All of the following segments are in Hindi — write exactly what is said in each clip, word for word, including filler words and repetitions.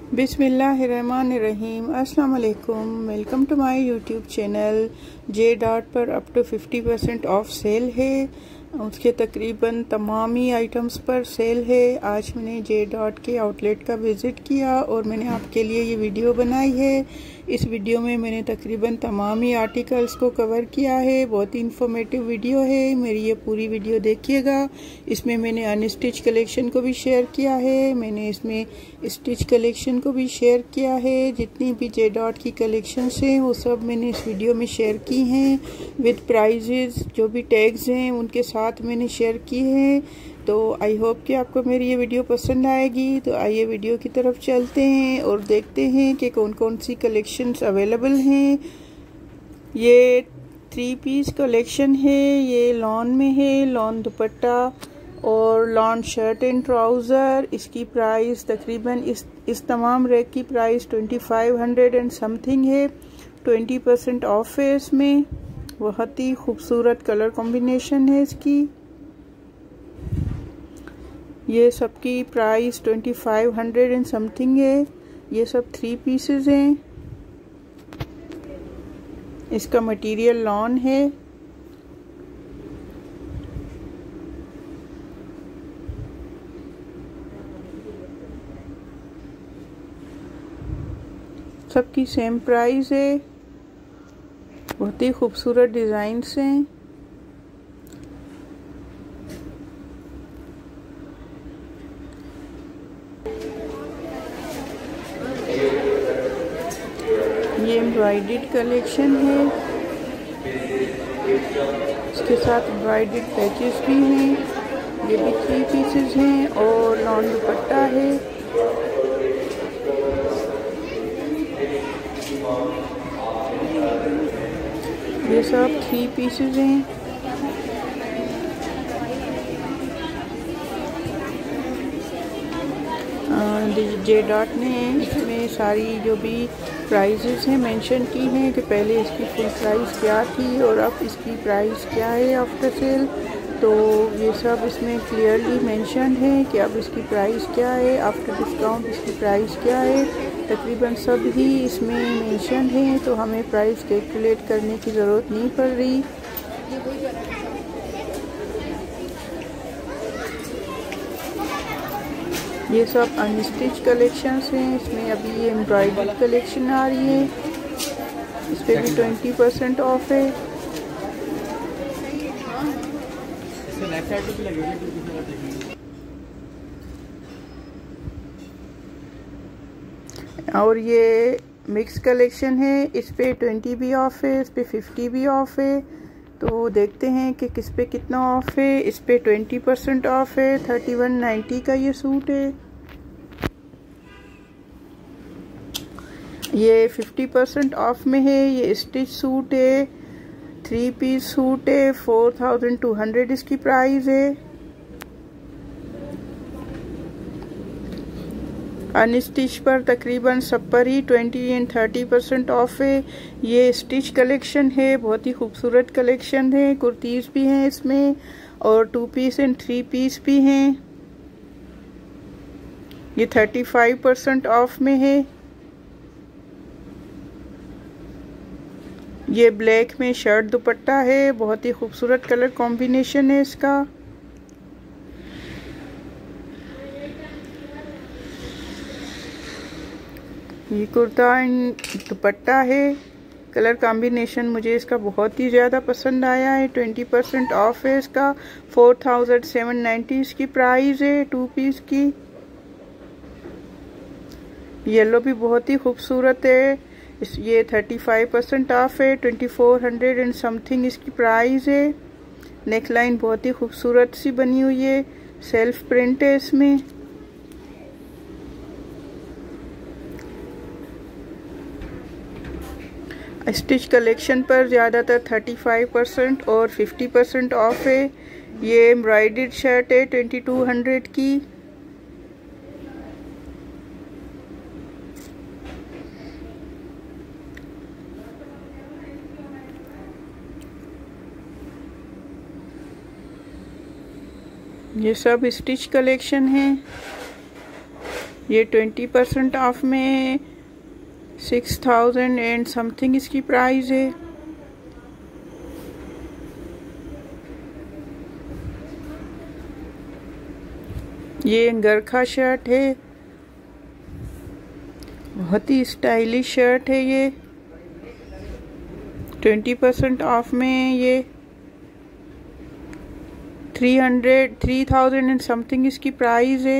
बिस्मिल्लाहिर्रहमानिर्रहीम। अस्सलाम वालेकुम। Welcome to my YouTube channel. J dot पर up to fifty percent off sale है। उसके तकरीबन तमाम ही आइटम्स पर सेल है। आज मैंने जे डॉट के आउटलेट का विज़िट किया और मैंने आपके लिए ये वीडियो बनाई है। इस वीडियो में मैंने तकरीबन तमाम ही आर्टिकल्स को कवर किया है। बहुत ही इंफॉर्मेटिव वीडियो है। मेरी ये पूरी वीडियो देखिएगा। इसमें मैंने अनस्टिच कलेक्शन को भी शेयर किया है, मैंने इसमें स्टिच कलेक्शन को भी शेयर किया है। जितनी भी जे डॉट की कलेक्शंस हैं वो सब मैंने इस वीडियो में शेयर की हैं विद प्राइजेस। जो भी टैग्स हैं उनके साथ मैंने शेयर की हैं। तो आई होप कि आपको मेरी ये वीडियो पसंद आएगी। तो आइए वीडियो की तरफ चलते हैं और देखते हैं कि कौन कौन सी कलेक्शंस अवेलेबल हैं। ये थ्री पीस कलेक्शन है। ये लॉन में है, लॉन दुपट्टा और लॉन शर्ट एंड ट्राउज़र। इसकी प्राइस तकरीबन इस इस तमाम रैक की price twenty five hundred and something है। ट्वेंटी परसेंट ऑफ है इसमें। बहुत ही खूबसूरत कलर कॉम्बिनेशन है इसकी। ये सबकी price twenty five hundred and something है। ये सब थ्री पीसेस हैं। इसका मटेरियल लॉन है। सबकी सेम प्राइस है। बहुत ही खूबसूरत डिज़ाइंस हैं। ये एम्ब्रॉयडर्ड कलेक्शन है। इसके साथ एम्ब्रॉयडर्ड पैचेस भी हैं। ये भी थ्री पीसेस हैं और लॉन दुपट्टा है। ये सब थ्री पीसेस हैं। जे डॉट ने इसमें सारी जो भी प्राइसेस हैं मेंशन की हैं कि पहले इसकी फुल प्राइस क्या थी और अब इसकी प्राइस क्या है आफ्टर सेल। तो ये सब इसमें क्लियरली मेंशन है कि अब इसकी प्राइस क्या है, आफ्टर डिस्काउंट इसकी प्राइस क्या है। तकरीबन सब ही इसमें मेंशन है, तो हमें प्राइस कैलकुलेट करने की ज़रूरत नहीं पड़ रही। ये सब अनस्टिच कलेक्शंस हैं। इसमें अभी ये एम्ब्रॉयडर्ड कलेक्शन आ रही है। इस पर भी ट्वेंटी परसेंट ऑफ है। और ये मिक्स कलेक्शन है। इस पे ट्वेंटी भी ऑफ है, इस पे फिफ्टी भी ऑफ है। तो देखते हैं कि किस पे कितना ऑफ है। इस पे ट्वेंटी परसेंट ऑफ है। थर्टी वन नाइन्टी का ये सूट है। ये फिफ्टी परसेंट ऑफ में है। ये स्टिच सूट है, थ्री पीस सूट है। फोर थाउजेंड टू हंड्रेड इसकी प्राइस है। अनस्टिच पर तकरीबन सब पर ही twenty and thirty percent off है। ये स्टिच कलेक्शन है। बहुत ही खूबसूरत कलेक्शन है। कुर्तीज़ भी हैं इसमें और two piece and three piece भी हैं। ये थर्टी फाइव परसेंट ऑफ में है। ये ब्लैक में शर्ट दुपट्टा है। बहुत ही खूबसूरत कलर कॉम्बिनेशन है इसका। ये कुर्ता एंड दुपट्टा है। कलर कॉम्बिनेशन मुझे इसका बहुत ही ज़्यादा पसंद आया है। ट्वेंटी परसेंट ऑफ है इसका। फोर थाउजेंड सेवन नाइन्टी इसकी प्राइस है टू पीस की। येलो भी बहुत ही खूबसूरत है। इस ये थर्टी फाइव परसेंट ऑफ है। Twenty four hundred and something इसकी प्राइस है। नेकलाइन बहुत ही खूबसूरत सी बनी हुई है। सेल्फ प्रिंट है इसमें। स्टिच कलेक्शन पर ज़्यादातर थर्टी फाइव परसेंट और फिफ्टी परसेंट ऑफ है। ये एम्ब्रॉयडर्ड शर्ट है ट्वेंटी टू हंड्रेड की। ये सब स्टिच कलेक्शन है। ये ट्वेंटी परसेंट ऑफ में सिक्स थाउजेंड एंड समथिंग इसकी प्राइस है। ये अंगरखा शर्ट है, बहुत ही स्टाइलिश शर्ट है। ये ट्वेंटी परसेंट ऑफ में ये three hundred three thousand and something इसकी प्राइस है।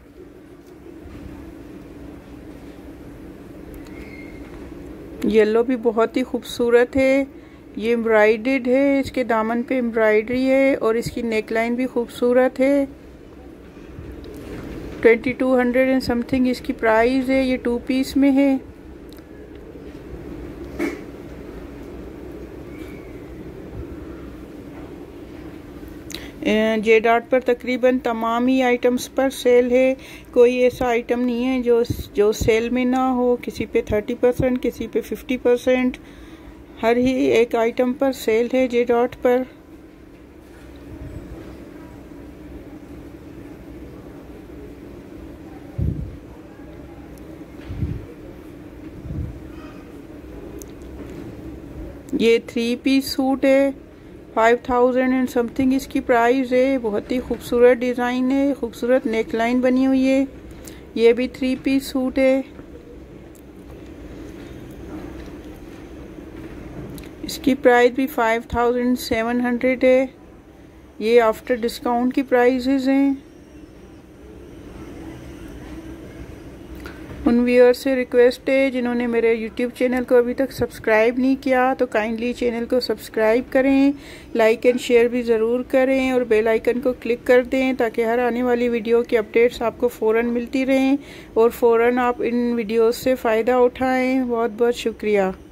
येलो भी बहुत ही खूबसूरत है। ये एम्ब्रॉयडर्ड है, इसके दामन पे एम्ब्रॉयडरी है और इसकी नेकलाइन भी खूबसूरत है। Twenty two hundred and something इसकी प्राइस है। ये टू पीस में है। जे डॉट पर तकरीबन तमाम ही आइटम्स पर सेल है। कोई ऐसा आइटम नहीं है जो जो सेल में ना हो। किसी पे थर्टी परसेंट, किसी पे फिफ्टी परसेंट, हर ही एक आइटम पर सेल है जे डॉट पर। ये थ्री पीस सूट है, फाइव थाउजेंड एंड समथिंग इसकी प्राइस है। बहुत ही खूबसूरत डिज़ाइन है, खूबसूरत नेकलाइन बनी हुई है। ये भी थ्री पीस सूट है। इसकी प्राइस भी फाइव थाउजेंड सेवन हंड्रेड है। ये आफ्टर डिस्काउंट की प्राइसेस हैं। उन व्यूअर्स से रिक्वेस्ट है जिन्होंने मेरे यूट्यूब चैनल को अभी तक सब्सक्राइब नहीं किया तो काइंडली चैनल को सब्सक्राइब करें, लाइक एंड शेयर भी ज़रूर करें और बेल आइकन को क्लिक कर दें ताकि हर आने वाली वीडियो की अपडेट्स आपको फ़ौरन मिलती रहें और फ़ौरन आप इन वीडियोस से फ़ायदा उठाएं। बहुत बहुत शुक्रिया।